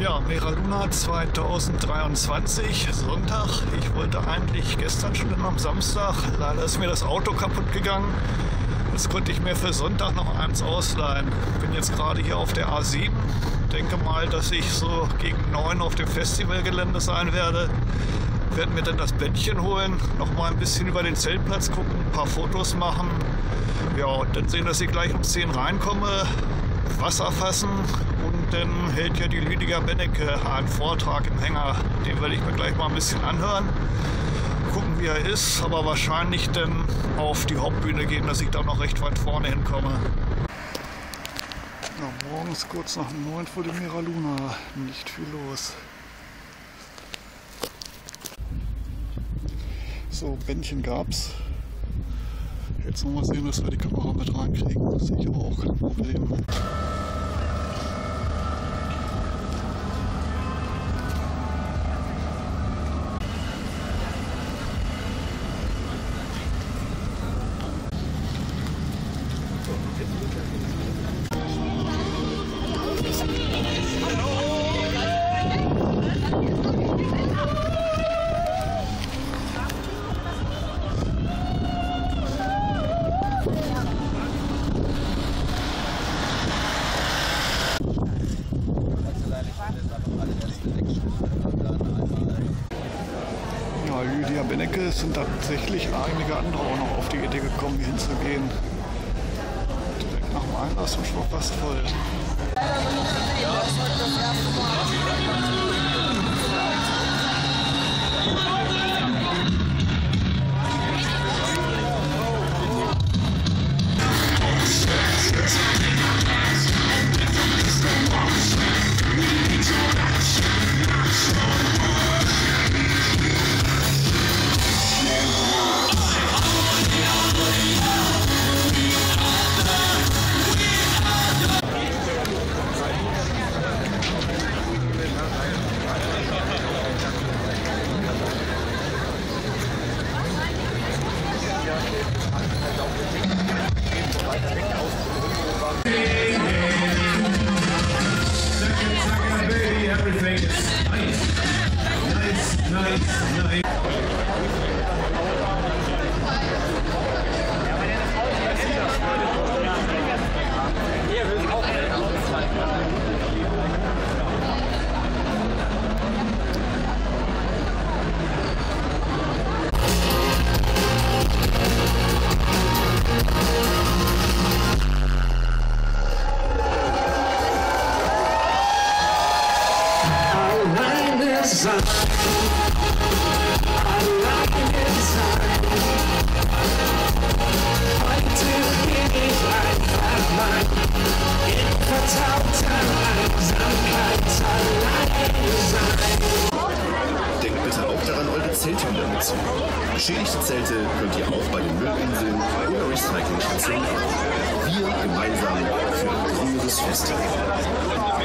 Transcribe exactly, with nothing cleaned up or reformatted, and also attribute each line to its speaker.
Speaker 1: Ja, Meraluna zweitausenddreiundzwanzig, Sonntag. Ich wollte eigentlich gestern schon am Samstag. Leider ist mir das Auto kaputt gegangen. Das konnte ich mir für Sonntag noch eins ausleihen. Bin jetzt gerade hier auf der A sieben. Denke mal, dass ich so gegen neun auf dem Festivalgelände sein werde. Werde mir dann das Bettchen holen, noch mal ein bisschen über den Zeltplatz gucken, ein paar Fotos machen. Ja, und dann sehen, dass ich gleich um zehn reinkomme, Wasser fassen. Und dann hält ja die Lydia Bennecke einen Vortrag im Hänger. Den werde ich mir gleich mal ein bisschen anhören. Gucken, wie er ist, aber wahrscheinlich dann auf die Hauptbühne gehen, dass ich da noch recht weit vorne hinkomme. Ja, morgens kurz nach neun vor dem Meraluna. Nicht viel los. So, Bändchen gab's. Jetzt noch mal sehen, dass wir die Kamera mit reinkriegen. Das sehe ich aber auch kein Problem. Ja, Lydia Bennecke, es sind tatsächlich einige andere auch noch auf die Idee gekommen, hier hinzugehen. Direkt nach dem Einlass und schon fast voll.
Speaker 2: Denkt bitte auch daran, eure Zelthülle mitzunehmen. Beschädigte Zelte könnt ihr auch bei den Müllinseln oder Recyclingstationen abholen. Wir gemeinsam für ein grünes Festival.